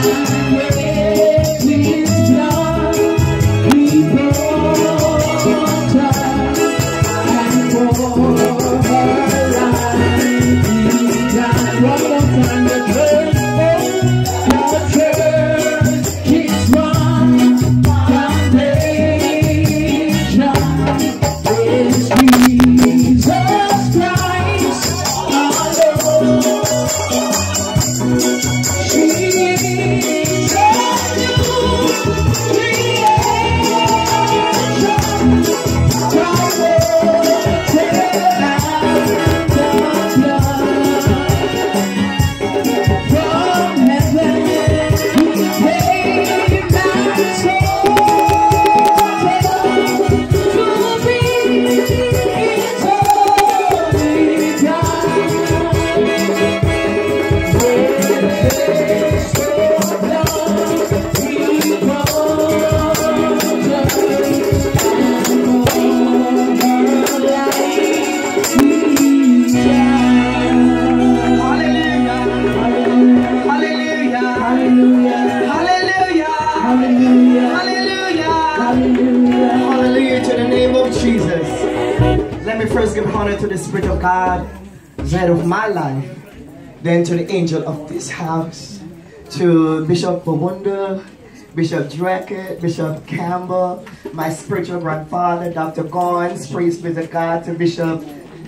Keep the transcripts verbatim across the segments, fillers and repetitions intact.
Then to the angel of this house, to Bishop Bowunda, Bishop Drackett, Bishop Campbell, my spiritual grandfather, Doctor Gons, praise be to God, to Bishop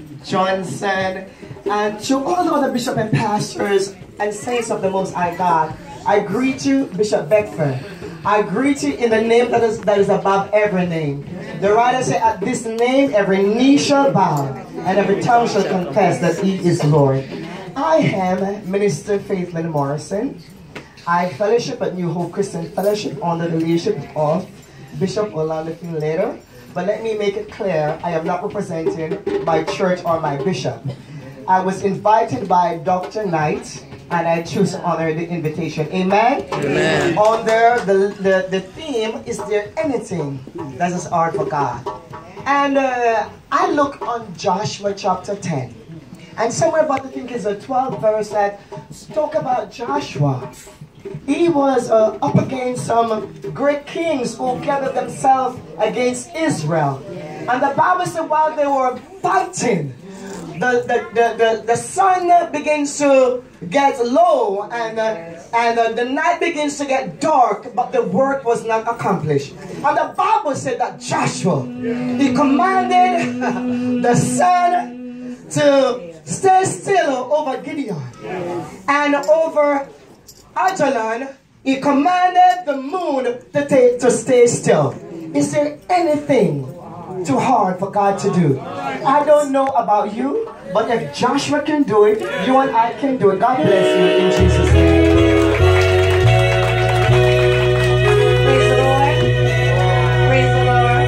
Johnson, and to all the other bishops and pastors and saints of the Most High God. I greet you, Bishop Beckford. I greet you in the name that is, that is above every name. The writer said, at this name every knee shall bow, and every tongue shall confess that He is Lord. I am Minister Faithlyn Morrison. I fellowship at New Hope Christian Fellowship under the leadership of Bishop Orlando Finlater. But let me make it clear, I am not representing my church or my bishop. I was invited by Doctor Knight, and I choose to honor the invitation. Amen? Amen. On there, the, the, the theme, is there anything that is hard for God? And uh, I look on Joshua chapter ten. And somewhere about, I think it's a twelfth verse that talk about Joshua. He was uh, up against some great kings who gathered themselves against Israel. And the Bible said while they were fighting, the, the, the, the, the sun begins to get low and, uh, and uh, the night begins to get dark, but the work was not accomplished. And the Bible said that Joshua, he commanded the sun to stay still over Gideon, and over Ajalon, he commanded the moon to, take, to stay still. Is there anything too hard for God to do? I don't know about you, but if Joshua can do it, you and I can do it. God bless you in Jesus' name. Praise the Lord. Praise the Lord.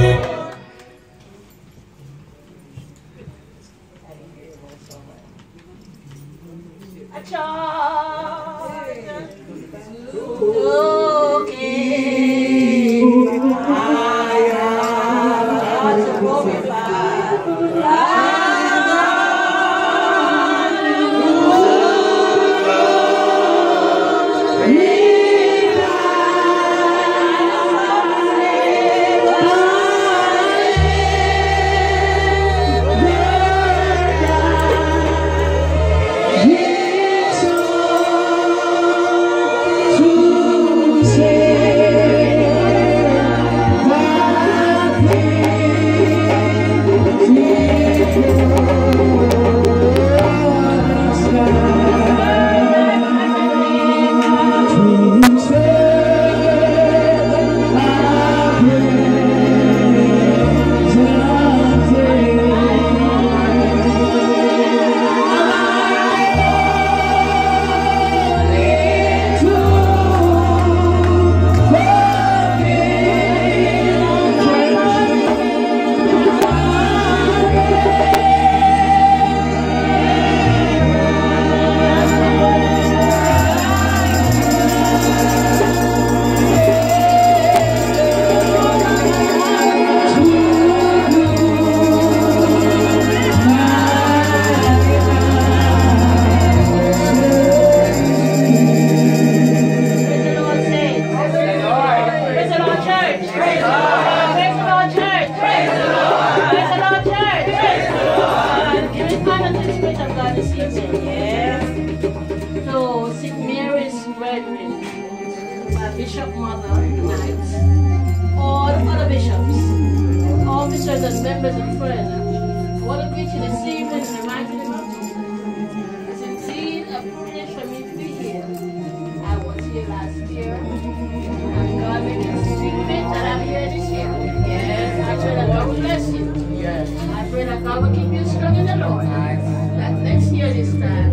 A charge. Okay. I am to glorify. Yeah. members and friends, I want to greet you this evening in the mighty name of Jesus. It's indeed a privilege for me to be here. I was here last year, and God made me speak fit that I'm here this year. Yes, I pray that God will bless you. Yes. I pray that God will keep you strong in the Lord. That next year this time,